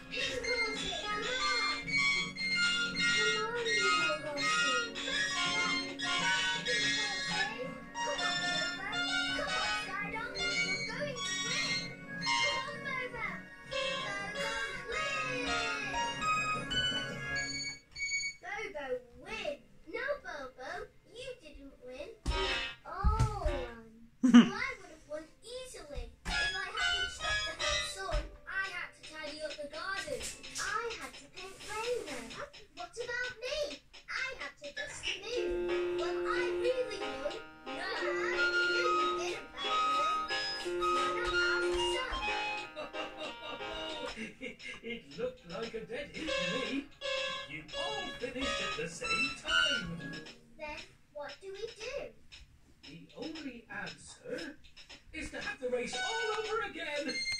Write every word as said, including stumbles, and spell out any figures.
Well, I would have won easily. If I hadn't stopped at the sun, I had to tidy up the garden. I had to paint Rainer. What about me? I had to dust the moon. Well, I really won. No, you didn't, Batman. Why not ask the sun? it, it looked like a dead hit to me. You all finished at the same time. Then what do we do? The only answer is to have the race all over again.